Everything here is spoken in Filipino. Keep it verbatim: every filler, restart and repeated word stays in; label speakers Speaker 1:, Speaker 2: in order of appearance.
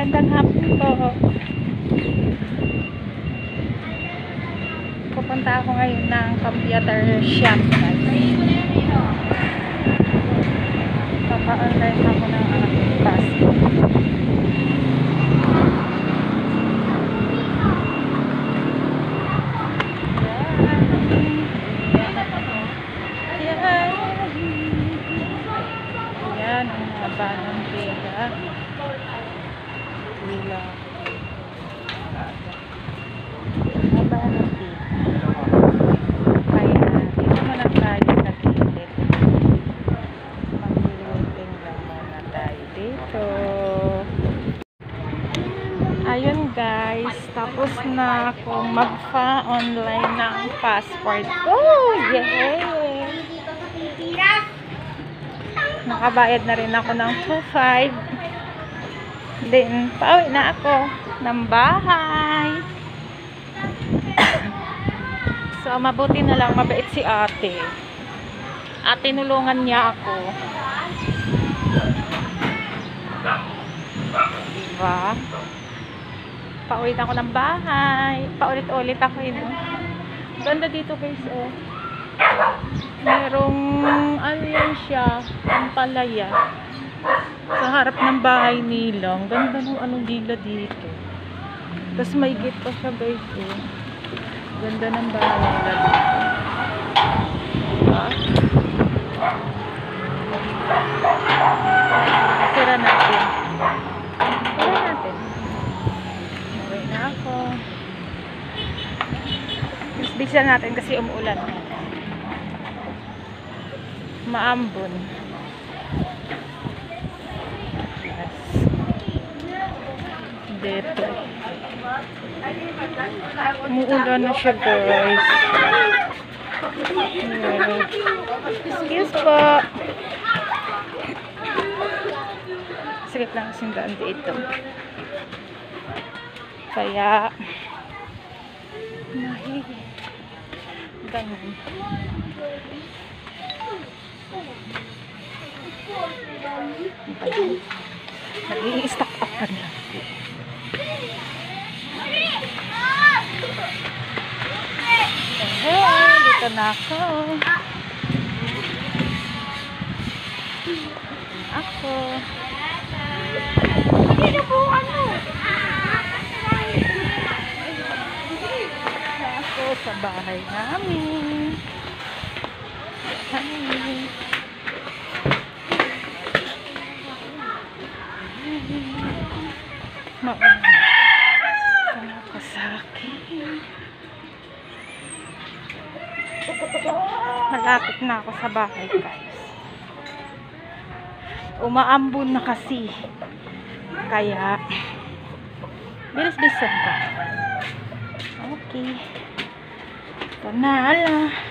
Speaker 1: Magandang hapon po. Pupunta ako ngayon ng computer shop. Papa-online ako ng aking passport. Yan ang haba ng pera. Wala. Haba ng pera. Kaya dito muna tayo sa gilid. Mag-waiting lang muna tayo dito. Ayun guys, tapos na akong magpa-online ng passport ko. Yay! Nakabayad na rin ako ng two five. Then, pauwi na ako ng bahay. So, mabuti na lang, mabait si ate. At tinulungan niya ako. Diba? Pauwi na ako ng bahay. Paulit-ulit ako yun. Ganda dito guys, oh. Merong, ano yan siya, ang palaya. Sa harap ng bahay nila. Ang ganda ng anong dila dito. Tapos may gate pa siya guys, eh. Ganda ng bahay nila dito. Diba? Tira natin. Tira natin. Uwi na ako. Bisa natin kasi umuulan. Maambon. Yes. Dito. Umuulan na siya guys. Yes. Excuse po. Sakit lang kasing daan dito. Kaya nahi ganun. Nag-i-stock up ka na. Hey, dito na ako. Ako. Dito po ano? Ako sa bahay namin. Hi. Maulan. Ako sa akin. Malapit na ako sa bahay guys. Umaambon na kasi. Kaya bilis-bilisan ka. Okay. Ito na lang.